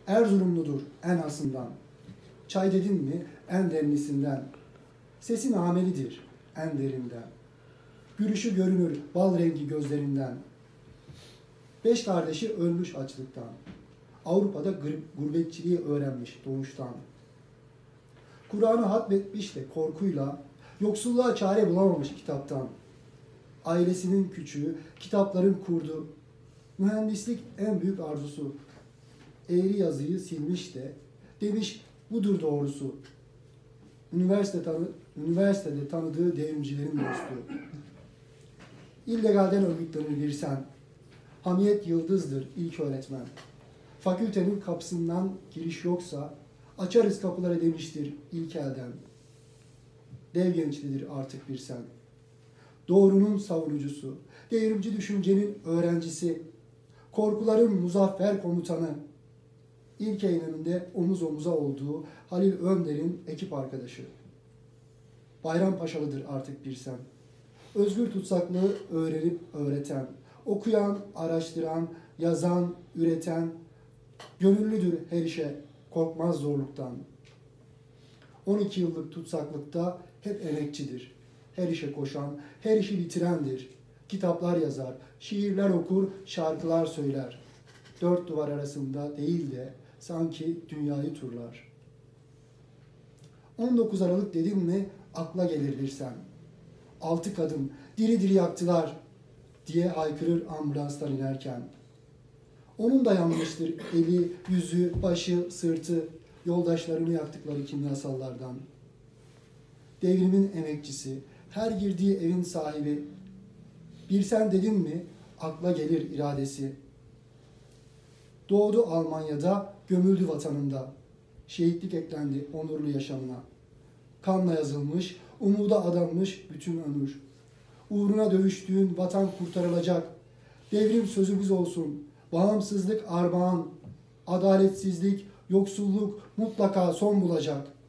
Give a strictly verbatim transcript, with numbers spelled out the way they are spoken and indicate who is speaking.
Speaker 1: Erzurumludur en asından. Çay dedin mi en demlisinden. Sesi namelidir en derinden. Gülüşü görünür bal rengi gözlerinden. Beş kardeşi ölmüş açlıktan. Avrupa'da gurbetçiliği öğrenmiş doğuştan. Kur'an'ı hatmetmiş de korkuyla, yoksulluğa çare bulamamış kitaptan. Ailesinin küçüğü, kitapların kurdu. Mühendislik en büyük arzusu. Eğri yazıyı silmiş de, demiş budur doğrusu. Üniversite tanı, üniversitede tanıdığı devrimcilerin dostu. İllegalden örgütlenir bir sen. Hamiyet Yıldız'dır ilk öğretmen. Fakültenin kapısından giriş yoksa, açarız kapıları demiştir ilk elden. Dev gençlidir artık bir sen. Doğrunun savunucusu, devrimci düşüncenin öğrencisi, korkuların muzaffer komutanı, ilk eyleminde omuz omuza olduğu Halil Önder'in ekip arkadaşı. Bayrampaşalıdır artık bir sen. Özgür tutsaklığı öğrenip öğreten, okuyan, araştıran, yazan, üreten, gönüllüdür her işe, korkmaz zorluktan. on iki yıllık tutsaklıkta hep emekçidir. Her işe koşan, her işi bitirendir. Kitaplar yazar, şiirler okur, şarkılar söyler. Dört duvar arasında değil de sanki dünyayı turlar. on dokuz Aralık dedin mi akla gelir bir sen. Altı kadın diri diri yaktılar diye haykırır ambulanstan inerken. Onun da yanmıştır eli, yüzü, başı, sırtı, yoldaşlarını yaktıkları kimyasallardan. Devrimin emekçisi, her girdiği evin sahibi. Bir sen dedin mi akla gelir iradesi. Doğdu Almanya'da, gömüldü vatanında. Şehitlik eklendi onurlu yaşamına. Kanla yazılmış, umuda adanmış bütün ömür. Uğruna dövüştüğün vatan kurtarılacak. Devrim sözümüz olsun. Bağımsızlık armağan. Adaletsizlik, yoksulluk mutlaka son bulacak.